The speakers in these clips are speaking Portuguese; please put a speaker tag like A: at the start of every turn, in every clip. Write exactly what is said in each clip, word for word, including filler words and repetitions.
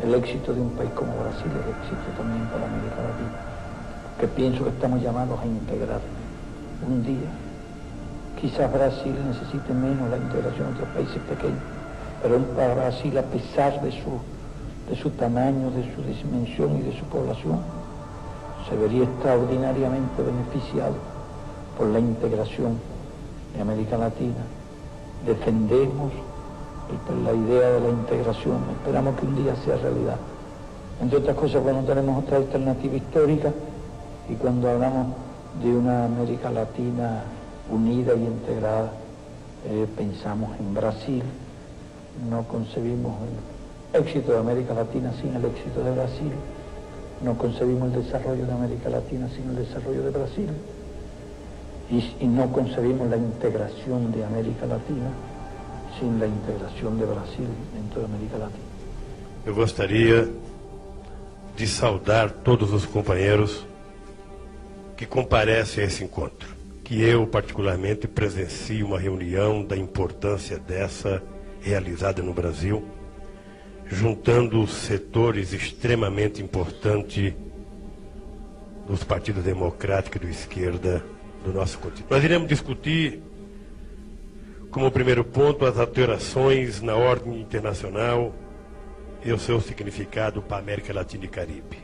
A: El éxito de un país como Brasil es éxito también para América Latina, que pienso que estamos llamados a integrar un día. Quizás Brasil necesite menos la integración de otros países pequeños, pero para Brasil, a pesar de su, de su tamaño, de su dimensión y de su población, se vería extraordinariamente beneficiado por la integración de América Latina. Defendemos la idea de la integración, esperamos que un día sea realidad. Entre otras cosas, cuando tenemos otra alternativa histórica y cuando hablamos de una América Latina unida y integrada, eh, pensamos en Brasil. No concebimos el éxito de América Latina sin el éxito de Brasil, no concebimos el desarrollo de América Latina sin el desarrollo de Brasil, y, y no concebimos la integración de América Latina sin la integración de Brasil dentro de América Latina.
B: Eu gostaria de saudar todos os companheiros que comparecem a esse encontro, que eu particularmente presencio uma reunião da importância dessa realizada no Brasil, juntando setores extremamente importantes dos partidos democráticos e de esquerda do nosso continente. Nós iremos discutir, como primeiro ponto, as alterações na ordem internacional e o seu significado para a América Latina e Caribe.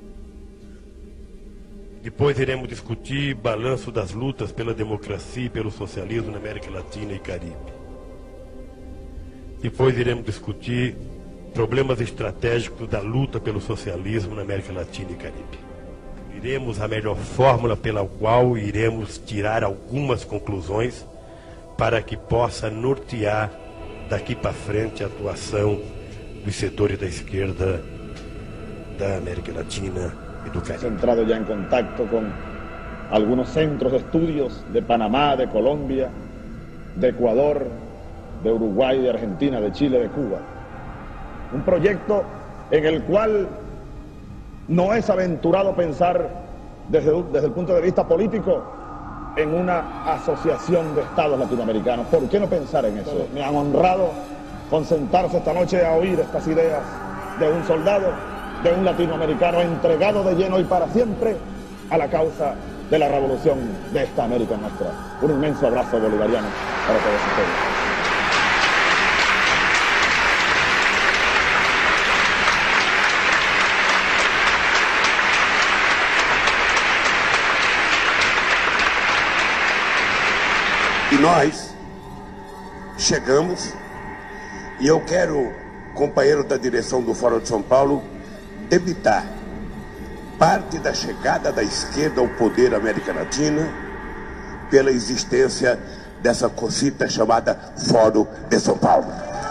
B: Depois iremos discutir balanço das lutas pela democracia e pelo socialismo na América Latina e Caribe. Depois iremos discutir problemas estratégicos da luta pelo socialismo na América Latina e Caribe. Iremos a melhor fórmula pela qual iremos tirar algumas conclusões para que possa nortear daqui para frente a atuação dos setores da esquerda da América Latina y do Caribe.
C: Entrado ya en contacto con algunos centros de estudios de Panamá, de Colombia, de Ecuador, de Uruguay, de Argentina, de Chile, de Cuba. Un proyecto en el cual no es aventurado pensar desde, desde el punto de vista político en una asociación de estados latinoamericanos. ¿Por qué no pensar en eso? Me han honrado con sentarse esta noche a oír estas ideas de un soldado, de un latinoamericano entregado de lleno y para siempre a la causa de la revolución de esta América nuestra. Un inmenso abrazo bolivariano para todos ustedes.
D: E nós chegamos, e eu quero, companheiro da direção do Fórum de São Paulo, debitar parte da chegada da esquerda ao poder na América Latina pela existência dessa cosita chamada Fórum de São Paulo.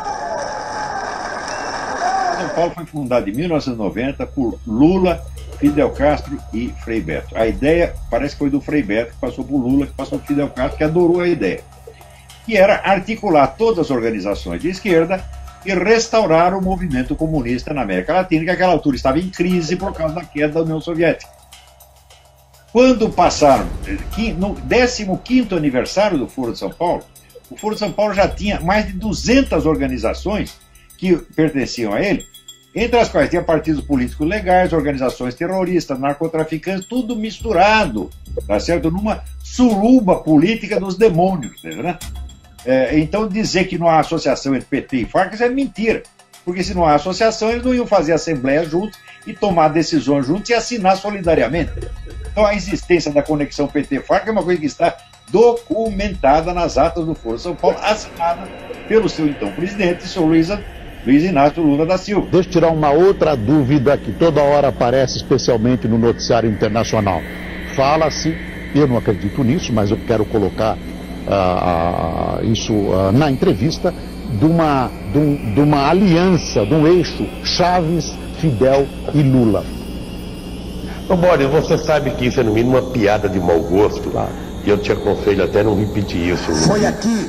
E: São Paulo foi fundado em mil novecentos e noventa por Lula, Fidel Castro e Frei Beto. A ideia parece que foi do Frei Beto, que passou por Lula, que passou por Fidel Castro, que adorou a ideia. Que era articular todas as organizações de esquerda e restaurar o movimento comunista na América Latina, que naquela altura estava em crise por causa da queda da União Soviética. Quando passaram, no décimo quinto aniversário do Foro de São Paulo, o Foro de São Paulo já tinha mais de duzentas organizações que pertenciam a ele, entre as quais tinha partidos políticos legais, organizações terroristas, narcotraficantes, tudo misturado, tá certo? Numa suruba política dos demônios, né? É, então dizer que não há associação entre P T e Farc é mentira, porque se não há associação eles não iam fazer assembleia juntos e tomar decisões juntos e assinar solidariamente. Então a existência da conexão P T Farc é uma coisa que está documentada nas atas do Foro de São Paulo, assinada pelo seu então presidente, senhor Luiz, Luiz Inácio Lula da Silva.
F: Deixa eu tirar uma outra dúvida que toda hora aparece, especialmente no noticiário internacional. Fala-se, eu não acredito nisso, mas eu quero colocar Uh, uh, isso uh, na entrevista, de uma, de, um, de uma aliança, de um eixo Chaves, Fidel e Lula.
B: Ô Boris, você sabe que isso é no mínimo uma piada de mau gosto, claro. E eu te aconselho até não repetir isso.
D: Foi aqui.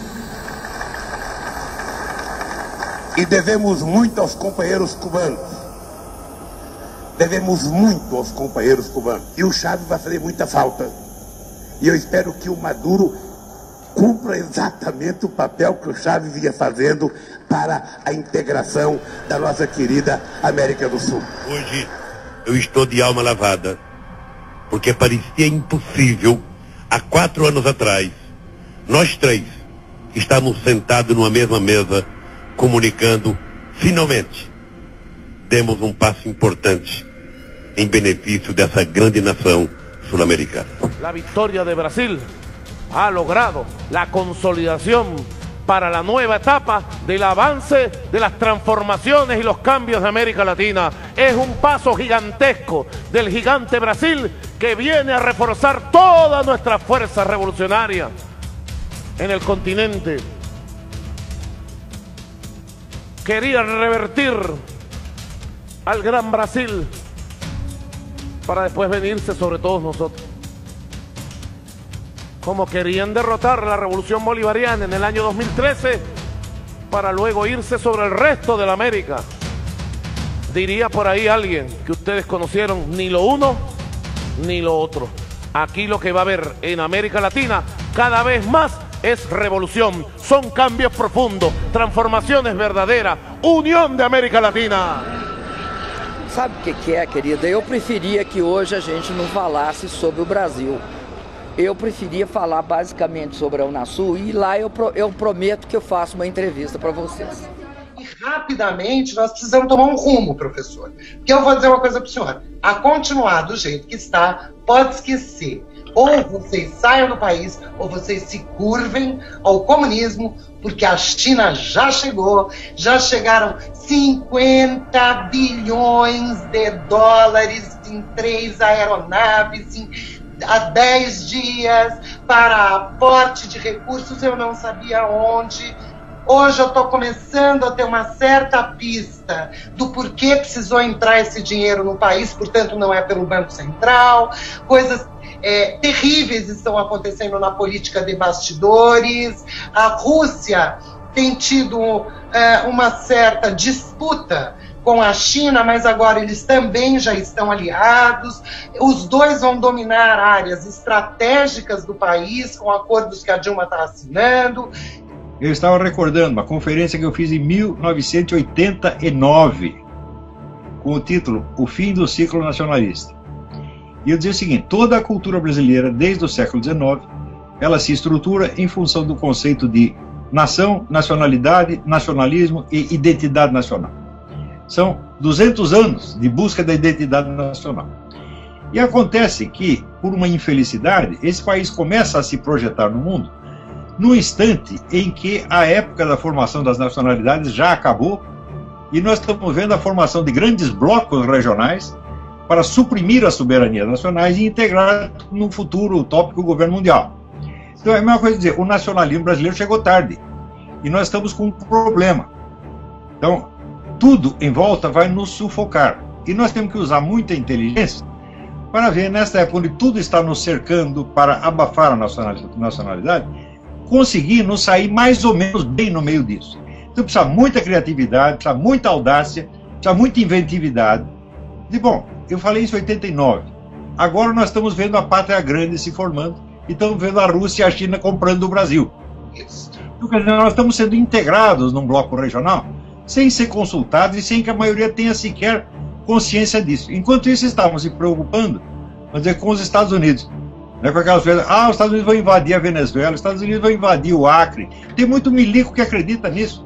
D: E devemos muito aos companheiros cubanos. Devemos muito aos companheiros cubanos. E o Chaves vai fazer muita falta. E eu espero que o Maduro cumpra exatamente o papel que o Chaves vinha fazendo para a integração da nossa querida América do Sul.
G: Hoje eu estou de alma lavada, porque parecia impossível, há quatro anos atrás, nós três estávamos sentados numa mesma mesa, comunicando, finalmente, demos um passo importante em benefício dessa grande nação sul-americana.
H: La victoria de Brasil ha logrado la consolidación para la nueva etapa del avance de las transformaciones y los cambios de América Latina. Es un paso gigantesco del gigante Brasil que viene a reforzar toda nuestra fuerza revolucionaria en el continente. Querían revertir al gran Brasil para después venirse sobre todos nosotros. Como querían derrotar la revolución bolivariana en el año dos mil trece para luego irse sobre el resto de la América. Diría por ahí alguien que ustedes conocieron, ni lo uno ni lo otro. Aquí lo que va a haber en América Latina cada vez más es revolución, son cambios profundos, transformaciones verdaderas, unión de América Latina.
I: Sabe o que, que é, querida? Eu preferia que hoje a gente não falasse sobre o Brasil. Eu preferia falar basicamente sobre a Unasul e lá eu, pro, eu prometo que eu faço uma entrevista para vocês.
J: E rapidamente nós precisamos tomar um rumo, professor. Porque eu vou dizer uma coisa para o senhor. A continuar do jeito que está, pode esquecer. Ou vocês saiam do país, ou vocês se curvem ao comunismo, porque a China já chegou, já chegaram cinquenta bilhões de dólares em três aeronaves, em, há dez dias, para aporte de recursos, eu não sabia onde. Hoje eu estou começando a ter uma certa pista do porquê precisou entrar esse dinheiro no país, portanto não é pelo Banco Central, coisas é, terríveis estão acontecendo na política de bastidores, a Rússia tem tido é, uma certa disputa com a China, mas agora eles também já estão aliados, os dois vão dominar áreas estratégicas do país com acordos que a Dilma está assinando.
E: Eu estava recordando uma conferência que eu fiz em mil novecentos e oitenta e nove, com o título O Fim do Ciclo Nacionalista. E eu dizia o seguinte, toda a cultura brasileira, desde o século dezenove, ela se estrutura em função do conceito de nação, nacionalidade, nacionalismo e identidade nacional. São duzentos anos de busca da identidade nacional. E acontece que, por uma infelicidade, esse país começa a se projetar no mundo no instante em que a época da formação das nacionalidades já acabou e nós estamos vendo a formação de grandes blocos regionais para suprimir as soberanias nacionais e integrar no futuro utópico o governo mundial. Então é a mesma coisa dizer, o nacionalismo brasileiro chegou tarde e nós estamos com um problema. Então, tudo em volta vai nos sufocar e nós temos que usar muita inteligência para ver, nesta época onde tudo está nos cercando para abafar a nacionalidade, conseguir nos sair mais ou menos bem no meio disso. Então precisa muita criatividade, precisa muita audácia, precisa muita inventividade. E bom, eu falei isso em oitenta e nove. Agora nós estamos vendo a pátria grande se formando e estamos vendo a Rússia e a China comprando o Brasil. Então, quer dizer, nós estamos sendo integrados num bloco regional sem ser consultados e sem que a maioria tenha sequer consciência disso. Enquanto isso, estávamos se preocupando, vamos dizer, com os Estados Unidos. Né, com aquelas coisas, ah, os Estados Unidos vão invadir a Venezuela, os Estados Unidos vão invadir o Acre. Tem muito milico que acredita nisso.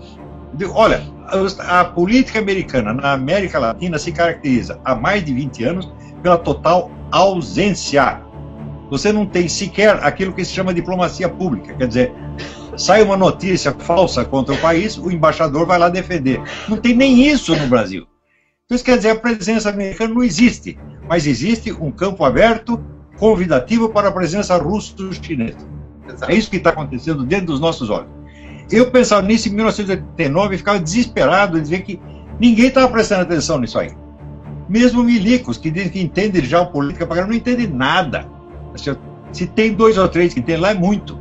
E: Olha, a, a política americana na América Latina se caracteriza há mais de vinte anos pela total ausência. Você não tem sequer aquilo que se chama diplomacia pública. Quer dizer, sai uma notícia falsa contra o país, o embaixador vai lá defender. Não tem nem isso no Brasil. Então, isso quer dizer, a presença americana não existe, mas existe um campo aberto convidativo para a presença russo-chinesa. É isso que está acontecendo dentro dos nossos olhos. Eu pensava nisso em mil novecentos e oitenta e nove e ficava desesperado de ver que ninguém estava prestando atenção nisso aí. Mesmo milicos, que dizem que entendem geopolítica, não entendem nada. Se tem dois ou três que entendem lá, é muito.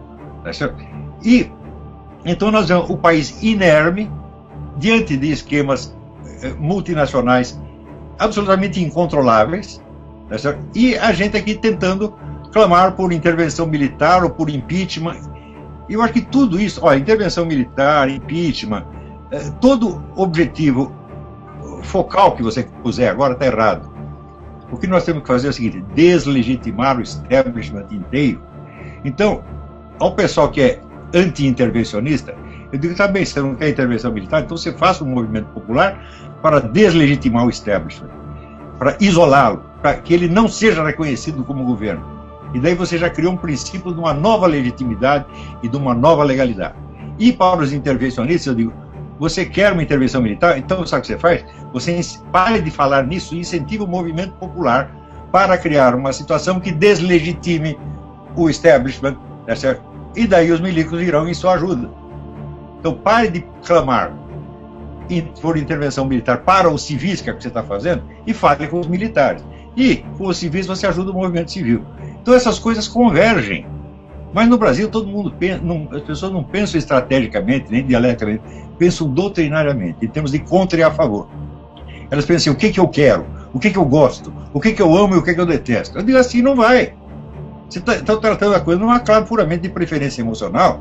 E: E então nós vemos o país inerme, diante de esquemas multinacionais absolutamente incontroláveis, e a gente aqui tentando clamar por intervenção militar ou por impeachment, E eu acho que tudo isso, olha, intervenção militar, impeachment, eh, todo objetivo focal que você puser agora está errado. O que nós temos que fazer é o seguinte: deslegitimar o establishment inteiro. Então, ao pessoal que é anti-intervencionista, eu digo, tá bem, você não quer intervenção militar, então você faça um movimento popular para deslegitimar o establishment, para isolá-lo, para que ele não seja reconhecido como governo. E daí você já criou um princípio de uma nova legitimidade e de uma nova legalidade. E para os intervencionistas, eu digo, você quer uma intervenção militar? Então, sabe o que você faz? Você pare de falar nisso e incentiva o movimento popular para criar uma situação que deslegitime o establishment, tá certo? E daí os milicos irão em sua ajuda. Então, pare de clamar por intervenção militar para os civis, que é o que você está fazendo, e fale com os militares. E, com os civis, você ajuda o movimento civil. Então, essas coisas convergem. Mas no Brasil, todo mundo pensa, não, as pessoas não pensam estrategicamente, nem dialeticamente, pensam doutrinariamente, em termos de contra e a favor. Elas pensam, o que que eu quero, o que que eu gosto, o que que eu amo e o que que eu detesto. Eu digo assim, não vai. Você está tá tratando a coisa numa clave puramente de preferência emocional.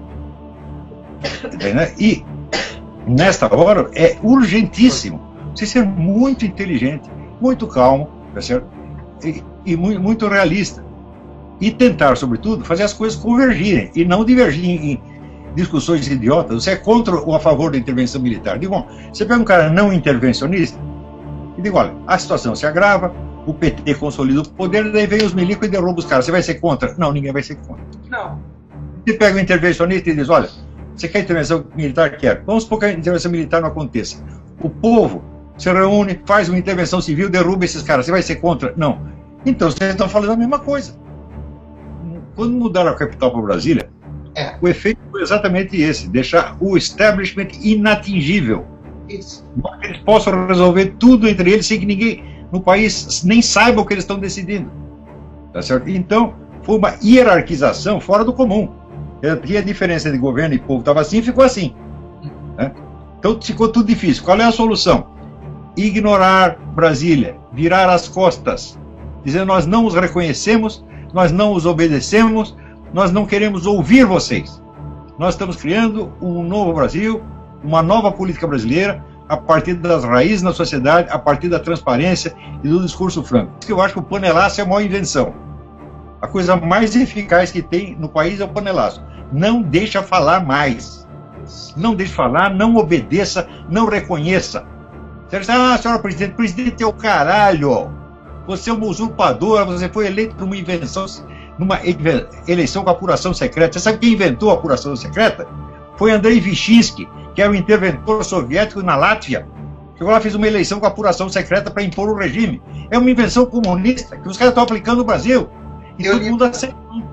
E: Né? E, nesta hora, é urgentíssimo você ser muito inteligente, muito calmo, tá certo? E, e muito, muito realista. E tentar, sobretudo, fazer as coisas convergirem e não divergirem em discussões idiotas. Você é contra ou a favor da intervenção militar? Digo, bom, você pega um cara não intervencionista e digo, olha, a situação se agrava, o P T consolida o poder, daí vem os milicos e derruba os caras. Você vai ser contra? Não, ninguém vai ser contra.
J: Não.
E: Você pega um intervencionista e diz, olha, você quer intervenção militar? Quer. Vamos supor que a intervenção militar não aconteça. O povo se reúne, faz uma intervenção civil, derruba esses caras. Você vai ser contra? Não. Então, vocês estão falando a mesma coisa. Quando mudaram a capital para Brasília, é. o efeito foi exatamente esse, deixar o establishment inatingível.
J: Isso.
E: Para que eles possam resolver tudo entre eles sem que ninguém no país nem saiba o que eles estão decidindo. Tá certo? Então, foi uma hierarquização fora do comum. E a diferença de governo e povo estava assim, ficou assim. Né? Então, ficou tudo difícil. Qual é a solução? Ignorar Brasília, virar as costas, dizer nós não os reconhecemos, nós não os obedecemos, nós não queremos ouvir vocês. Nós estamos criando um novo Brasil, uma nova política brasileira, a partir das raízes na sociedade, a partir da transparência e do discurso franco. Por isso que eu acho que o panelaço é a maior invenção. A coisa mais eficaz que tem no país é o panelaço. Não deixa falar mais. Não deixe falar, não obedeça, não reconheça. Você diz, ah, senhora presidente, presidente é o caralho. Você é uma usurpadora, você foi eleito por uma invenção, numa eleição com apuração secreta. Você sabe quem inventou a apuração secreta? Foi Andrei Vichinsky, que era um interventor soviético na Látvia. Chegou lá, fez uma eleição com apuração secreta para impor o regime. É uma invenção comunista que os caras estão aplicando no Brasil. E todo mundo aceitou.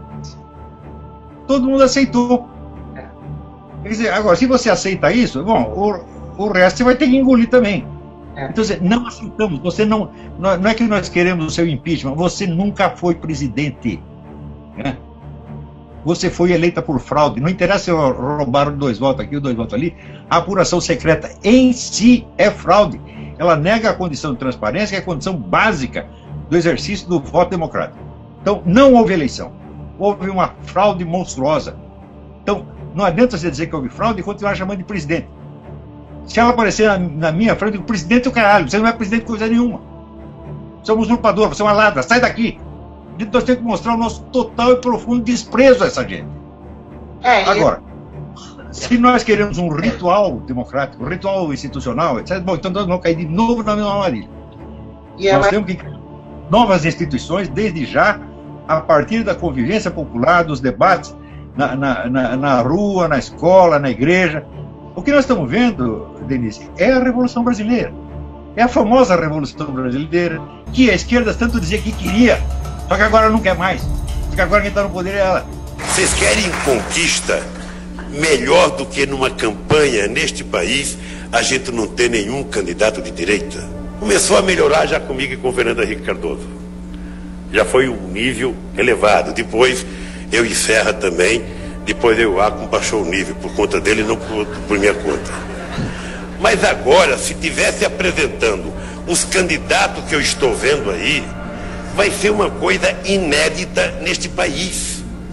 E: Todo mundo aceitou. Quer dizer, agora, se você aceita isso, bom, o, o resto você vai ter que engolir também. Então, não aceitamos, você não, não é que nós queremos o seu impeachment, você nunca foi presidente, né? Você foi eleita por fraude, não interessa se roubaram dois votos aqui ou dois votos ali, a apuração secreta em si é fraude, ela nega a condição de transparência, que é a condição básica do exercício do voto democrático. Então, não houve eleição, houve uma fraude monstruosa. Então, não adianta você dizer que houve fraude e continuar chamando de presidente. Se ela aparecer na, na minha frente, o presidente é o caralho, você não é presidente de coisa nenhuma. Você é um usurpador, você é uma ladra, sai daqui. Nós temos que mostrar o nosso total e profundo desprezo a essa gente. É, Agora, eu... se nós queremos um ritual democrático, um ritual institucional, etcétera, bom, então nós vamos cair de novo na mesma armadilha. Nós ela... temos que criar novas instituições, desde já, a partir da convivência popular, dos debates na, na, na, na rua, na escola, na igreja. O que nós estamos vendo, Denise, é a Revolução Brasileira. É a famosa Revolução Brasileira, que a esquerda tanto dizia que queria, só que agora não quer mais. Porque agora quem está no poder é ela.
G: Vocês querem conquista melhor do que numa campanha neste país a gente não ter nenhum candidato de direita? Começou a melhorar já comigo e com o Fernando Henrique Cardoso. Já foi um nível elevado. Depois eu e Serra também. Depois eu Acon baixou o nível por conta dele e não por, por minha conta. Mas agora, se tivesse apresentando os candidatos que eu estou vendo aí, vai ser uma coisa inédita neste país.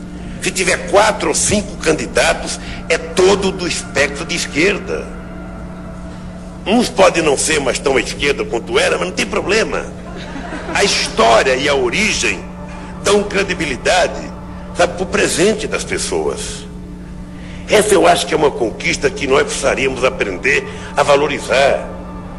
G: Se tiver quatro ou cinco candidatos, é todo do espectro de esquerda. Uns podem não ser mais tão à esquerda quanto era, mas não tem problema. A história e a origem dão credibilidade, sabe, para o presente das pessoas. Essa eu acho que é uma conquista que nós precisaríamos aprender a valorizar.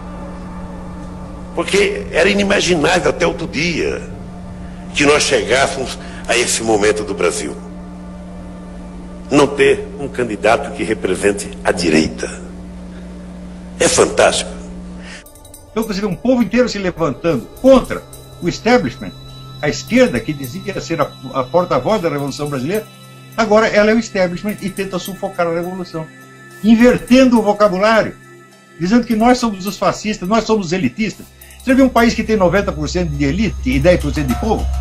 G: Porque era inimaginável até outro dia que nós chegássemos a esse momento do Brasil. Não ter um candidato que represente a direita. É fantástico.
E: Então você vê um povo inteiro se levantando contra o establishment, a esquerda, que dizia ser a, a porta-voz da Revolução Brasileira, agora ela é o establishment e tenta sufocar a Revolução, invertendo o vocabulário, dizendo que nós somos os fascistas, nós somos os elitistas. Você vê um país que tem noventa por cento de elite e dez por cento de povo?